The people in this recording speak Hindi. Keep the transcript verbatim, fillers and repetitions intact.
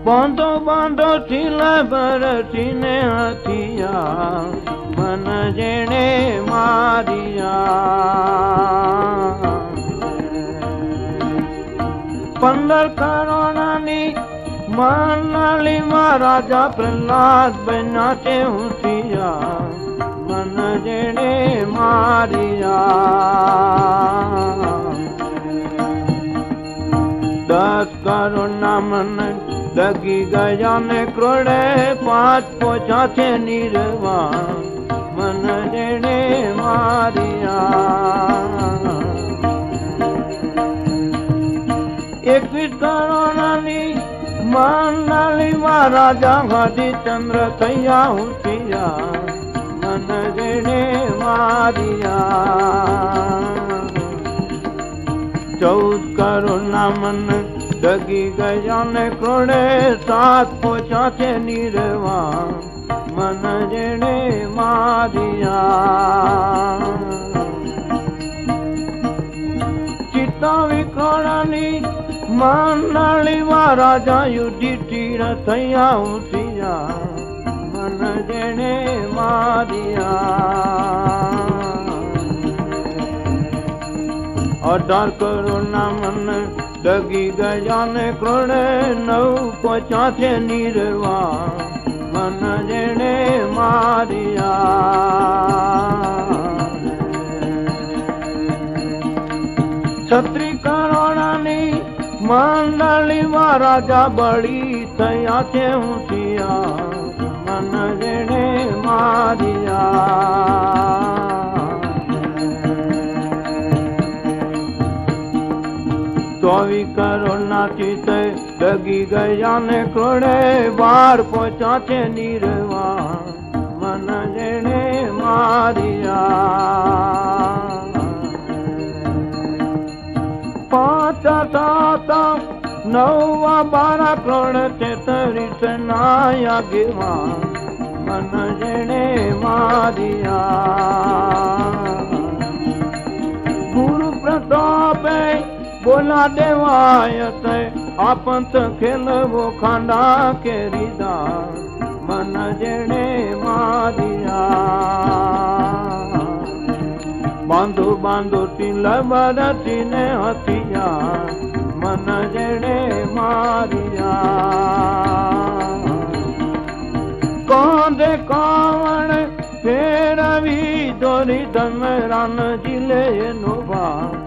बांधो बांधो थीला बरसीने हथिया मन जेने मारिया पंदर करोड़ानी मानाली महाराजा प्रहलाद बना से हुसिया मन जेने मारिया दस करोड़ मन लगी गया ने क्रोड़े पांच पोछा थे निर्वा मन जेने मारिया एकवीस करोड़ानी मानाली महाराजा हरिचंद्र थैया हुसिया मन जेने मारिया चौदह करोड़ मन दगी गया ने क्रोड़े सात पोछा थे निर्वा मन जेने मारिया चित्तावी करोड़ानी मानाली महाराजा युधिष्ठिर थैया हुसिया मन जेने मारिया अठार करोड़ मन दगी गया ने क्रोड़े नौ पोछा थे निर्वा मन जेने मारिया छत्री करोड़ानी मांडली महाराजा बड़ी थया थे हुसिया मन जेने मारिया चौबीस करोड़ नाची थे दगी गया ने क्रोड़े बार पोछा थे निर्वा मन जेने मारिया पांच सात नौवा बारह करोड़ तेतरीस नाया गिवा मन जेने मारिया गुरु प्रताप बोला देवायत आपंत खेलवो खांडा केरीदा मन जेने मारिया बांधो बांधो तिल बरसीने हथिया मन जेने मारिया कांदे कावण फेरवी दोरी दमरान जिले नुबा